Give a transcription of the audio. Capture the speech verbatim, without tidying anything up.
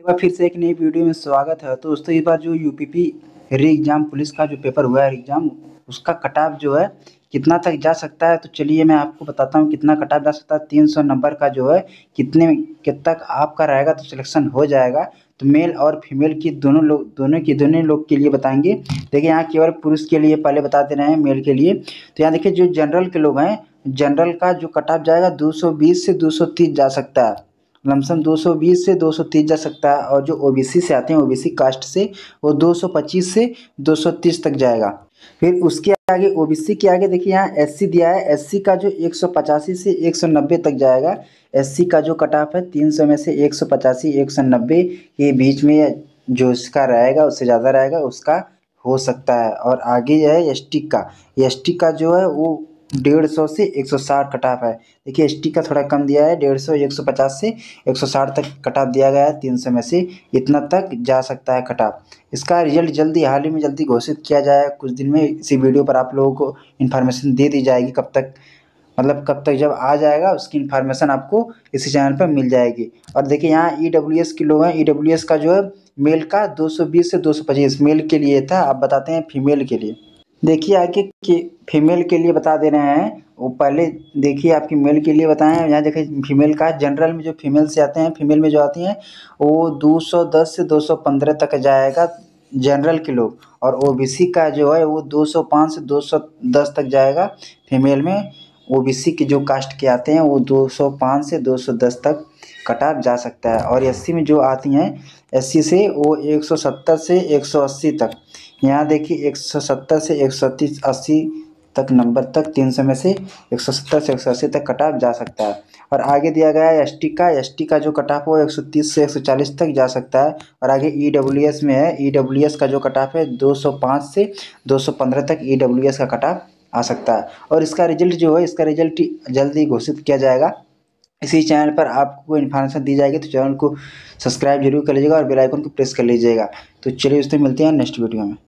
एक बार फिर से एक नई वीडियो में स्वागत है। तो दोस्तों, इस बार जो यूपीपी री एग्ज़ाम पुलिस का जो पेपर हुआ है एग्ज़ाम, उसका कट ऑफ जो है कितना तक जा सकता है। तो चलिए मैं आपको बताता हूँ कितना कट ऑफ जा सकता है। तीन सौ नंबर का जो है कितने कित तक आपका रहेगा तो सिलेक्शन हो जाएगा। तो मेल और फीमेल की दोनों लोग दोनों की दोनों लोग के लिए बताएंगे। देखिए यहाँ केवल पुरुष के लिए पहले बता दे रहे हैं, मेल के लिए। तो यहाँ देखिए जो जनरल के लोग हैं, जनरल का जो कट ऑफ जाएगा दो सौ बीस से दो सौ तीस जा सकता है। लमसम दो सौ बीस से दो सौ तीस जा सकता है। और जो ओबीसी से आते हैं, ओबीसी कास्ट से, वो दो सौ पच्चीस से दो सौ तीस तक जाएगा। फिर उसके आगे ओबीसी के आगे देखिए यहाँ एससी दिया है। एससी का जो एक सौ पचासी से एक सौ नब्बे तक जाएगा। एससी का जो कट ऑफ है तीन सौ में से एक सौ पचासी एक सौ नब्बे के बीच में जो इसका रहेगा, उससे ज़्यादा रहेगा उसका हो सकता है। और आगे है एसटी का। एसटी का जो है वो डेढ़ सौ से एक सौ साठ कट ऑफ है। देखिए एसटी का थोड़ा कम दिया है, डेढ़ सौ एक सौ पचास से एक सौ साठ तक कट ऑफ दिया गया है। तीन सौ में से इतना तक जा सकता है कट ऑफ। इसका रिजल्ट जल्दी, हाल ही में जल्दी घोषित किया जाए कुछ दिन में। इसी वीडियो पर आप लोगों को इन्फॉर्मेशन दे दी जाएगी, कब तक मतलब कब तक जब आ जाएगा उसकी इन्फॉर्मेशन आपको इसी चैनल पर मिल जाएगी। और देखिए यहाँ ईडब्ल्यूएस के लोग हैं। ईडब्ल्यूएस का जो है मेल का दो सौ बीस से दो सौ पच्चीस मेल के लिए था। अब बताते हैं फीमेल के लिए। देखिए आगे कि फीमेल के लिए बता दे रहे हैं। वो पहले देखिए आपकी मेल के लिए बताएं। यहाँ देखिए फीमेल का जनरल में जो फीमेल से आते हैं, फीमेल में जो आती हैं वो दो सौ दस से दो सौ पंद्रह तक जाएगा जनरल के लोग। और ओबीसी का जो है वो दो सौ पाँच से दो सौ दस तक जाएगा फीमेल में। ओबीसी के जो कास्ट के आते हैं वो दो सौ पाँच से दो सौ दस तक कट ऑफ जा सकता है। और एससी में जो आती हैं, एससी से वो एक सौ सत्तर से एक सौ अस्सी तक। यहाँ देखिए एक सौ सत्तर से एक सौ तीस अस्सी तक नंबर तक, तीन सौ में से एक सौ सत्तर से एक सौ अस्सी तक कट ऑफ जा सकता है। और आगे दिया गया है एसटी का। एसटी का जो कट ऑफ वो एक सौ तीस से एक सौ चालीस तक जा सकता है। और आगे ईडब्ल्यूएस में है। ईडब्ल्यूएस का जो कट ऑफ है दो सौ पाँच से दो सौ पंद्रह तक ईडब्ल्यूएस का कट ऑफ आ सकता है। और इसका रिजल्ट जो है, इसका रिजल्ट जल्दी घोषित किया जाएगा। इसी चैनल पर आपको इन्फॉर्मेशन दी जाएगी। तो चैनल को सब्सक्राइब जरूर कर लीजिएगा और बेल आइकन को प्रेस कर लीजिएगा। तो चलिए दोस्तों, मिलते हैं नेक्स्ट वीडियो में।